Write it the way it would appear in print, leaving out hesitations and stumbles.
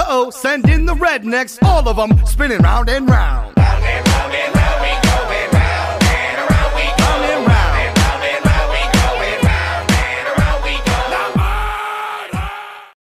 Uh-oh, send in the rednecks, all of them spinning round and round.